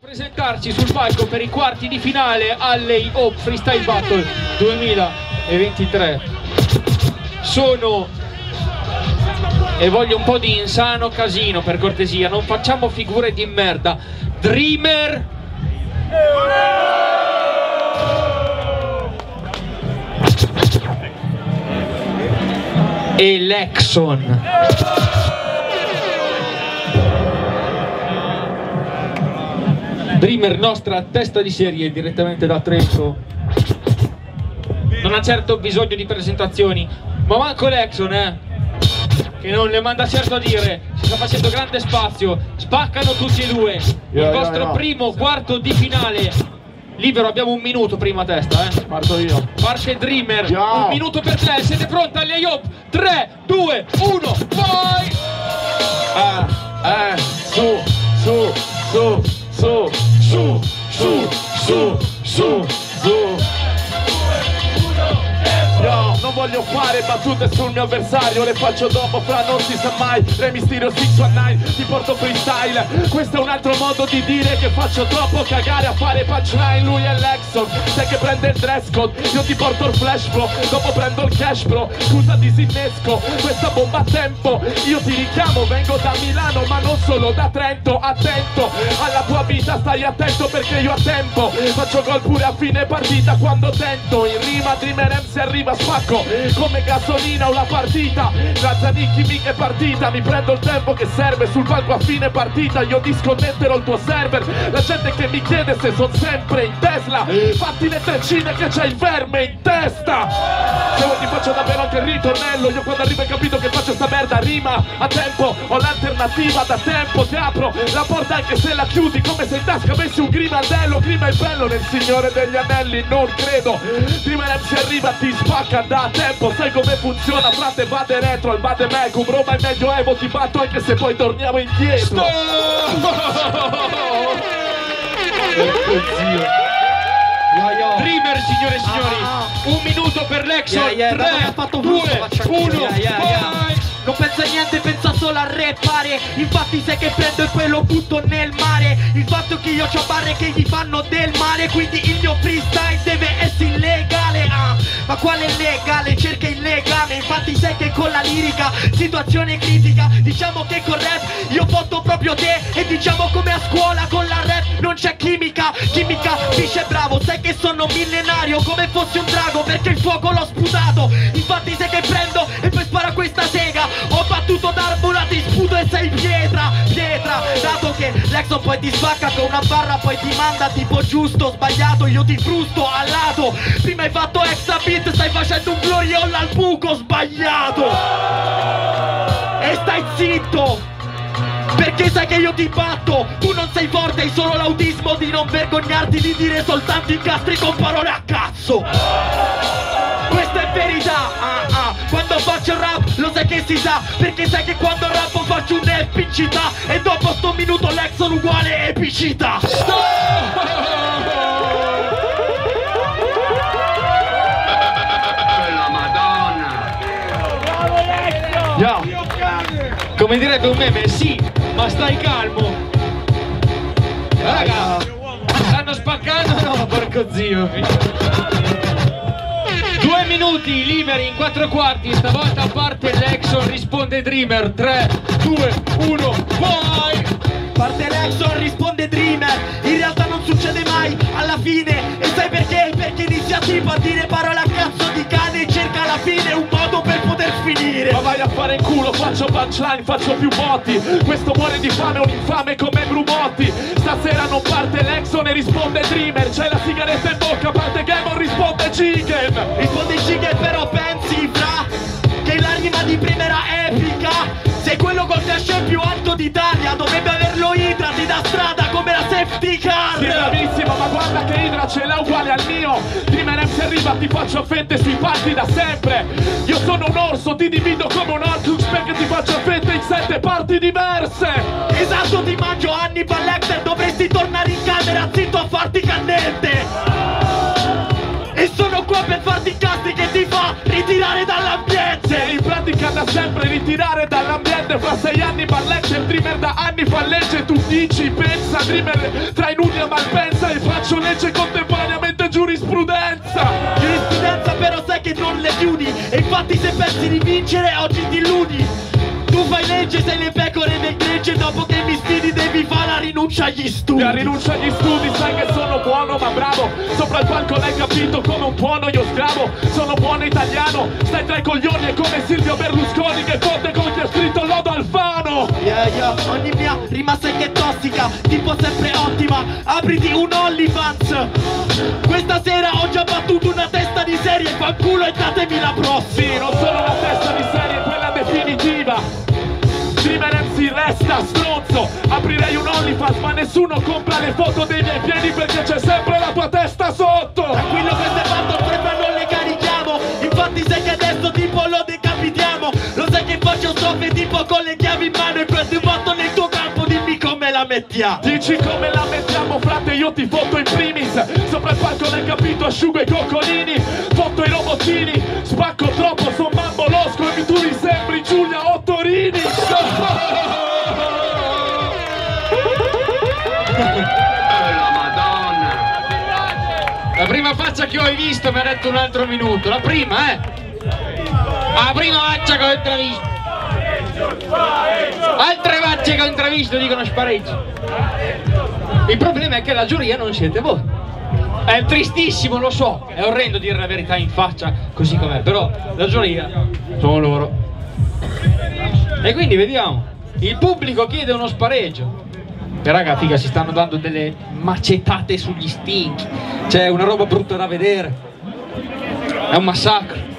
Presentarci sul palco per i quarti di finale alle Hope Freestyle Battle 2023 sono, e voglio un po' di insano casino per cortesia, non facciamo figure di merda, Dreamer e Lexon. Dreamer, nostra testa di serie direttamente da Trento, non ha certo bisogno di presentazioni, ma manco Lexon, che non le manda certo a dire, si sta facendo grande spazio, spaccano tutti e due, il vostro primo quarto di finale. Libero, abbiamo un minuto prima testa, Parto io. Parte Dreamer, un minuto per te, siete pronti alle Hope? 3, 2, 1, vai! Su, su, su, su, su, su, su, su, su. Yo, non voglio fare battute sul mio avversario, le faccio dopo, fra non si sa mai. Re Mysterio 619, ti porto freestyle. Questo è un altro modo di dire che faccio troppo cagare a fare punchline. Lui è Lexon, sai che prende il dress code. Io ti porto il flash bro, dopo prendo il cash bro. Scusa disinnesco questa bomba a tempo. Io ti richiamo, vengo da Milano ma non solo da Trento. Attento alla tua vita, stai attento perché io a tempo faccio gol pure a fine partita quando tento. In rima Dreamer MC arriva, spacco come gasolina una partita. La Zanicchi mica è partita, mi prendo il tempo che serve sul palco a fine partita. Io disconnetterò il tuo server. La gente che mi chiede se sono sempre in Tesla, fatti le treccine che c'è il verme in testa. Se vuoi ti faccio davvero anche il ritornello. Io quando arrivo hai capito che faccio sta merda rima a tempo. Ho l'alternativa da tempo, ti apro la porta anche se la chiudi, come se in tasca avessi un grimaldello. Grima il bello nel Signore degli Anelli, non credo. Dreamer MC arriva, ti spacca da tempo. Sai come funziona, frate, vade retro al vade mecum. Roma è medioevo, ti batto anche se poi torniamo indietro. Dreamer, signore e signori, un minuto per Lexon. 3, 2, 1, vai! Non pensa a niente, pensa solo a rappare. Infatti sai che prendo e poi lo butto nel mare. Il fatto che io c'ho barre che gli fanno del male, quindi il mio freestyle deve essere illegale. Ma quale legale? Cerca il legame. Infatti sai che con la lirica, situazione critica, diciamo che con rap io fotto proprio te. E diciamo come a scuola con la rap non c'è chimica. Chimica, dice bravo, sai che sono millenario come fossi un drago perché il fuoco l'ho sputato. Infatti sai che prendo e poi sparo a questa sega. Ho battuto d'arbola, ti sputo e sei pietra, pietra. Dato che Lexon poi ti spacca con una barra, poi ti manda tipo giusto, sbagliato, io ti frusto al lato. Prima hai fatto extra beat, stai facendo un gloriole al buco sbagliato. E stai zitto, perché sai che io ti batto. Tu non sei forte, hai solo l'autismo di non vergognarti di dire soltanto incastri con parole a cazzo. Questa è verità, quando faccio rap lo sai che si sa, perché sai che quando rappo faccio un'epicità. E dopo sto minuto Lexon uguale epicità. La Madonna. Yo. Come direbbe un meme, sì, ma stai calmo. Raga, stanno spaccando, no, porco zio. 2 minuti liberi in 4 quarti, stavolta a parte Lexon, risponde Dreamer. 3, 2, 1, vai! Parte Lexon, risponde Dreamer. In realtà non succede mai alla fine. E sai perché? Perché inizia tipo a dire parole a cazzo di cane e cerca alla fine un modo per poter finire. Ma vai a fare in culo, faccio punchline, faccio più botti. Questo muore di fame, un infame come Brumotti. Stasera non parte Lexon e risponde Dreamer. C'è la sigaretta in bocca, parte Gamon, risponde Chicken. Risponde Chicken, però pensi fra che la rima di prima era epica. Sei quello col cachet più alto d'Italia, dovrebbe averlo Hydra, ti dà strada come la safety car. Sì, bravissimo, ma guarda che Hydra ce l'ha uguale al mio. Dreamer MC arriva, ti faccio fette sui palchi da sempre. Io sono un orso, ti divido come un Horcrux perché ti faccio fette in 7 parti diverse. Esatto, ti mangio Hannibal Lecter, dovresti tornare in camera zitto a farti cannette. E sono qua per farti incastri che ti fa ritirare dall'ambiente. In pratica da sempre ritirare dall'ambiente. Fra 6 anni Lecter, Dreamer da anni fa legge. Tu dici, pensa, Dreamer tra i nudi Malpensa e faccio legge contemporaneamente giurisprudenza. Giurisprudenza però sai che non le chiudi, e infatti se pensi di vincere oggi ti illudi. Tu fai legge, sei le pecore del gregge, dopo che mi sfidi devi fare la rinuncia agli studi. La rinuncia agli studi, sai che sono buono ma bravo. Sopra il palco l'hai capito come un buono io scrivo. Sono buono italiano, stai tra i coglioni e come Silvio Berlusconi che fonde con chi ha scritto Lodo Alfano. Ogni mia rima sai che è tossica, tipo sempre ottima, apriti un OnlyFans. Questa sera ho già battuto una testa di serie, fanculo e datemi la prossima. Sì, non sono una testa di serie, quella definitiva. Dreamer MC resta stronzo. Aprirei un OnlyFans ma nessuno compra le foto dei miei piedi perché c'è sempre la tua testa sotto. Tranquillo, questo è fatto, prima non le carichiamo. Infatti sai che adesso tipo lo decapitiamo. Lo sai che faccio stoffe tipo con le chiavi in mano, e prendi un botto nel tuo campo, dimmi come la mettiamo. Dici come la mettiamo frate, io ti fotto in primis. Sopra il palco l'hai capito, asciugo i coccolini, fotto i robottini, spacco troppo, son mambo losco e tu mi sembri Giulia Ottorini. La prima faccia che ho visto mi ha detto un altro minuto. La prima, la prima faccia che ho intravisto. Altre facce che ho intravisto dicono spareggio. Il problema è che la giuria non siete voi. È tristissimo, lo so. È orrendo dire la verità in faccia così com'è, però la giuria sono loro. E quindi vediamo. Il pubblico chiede uno spareggio. E raga, figa, si stanno dando delle macetate sugli stinchi. C'è una roba brutta da vedere. È un massacro.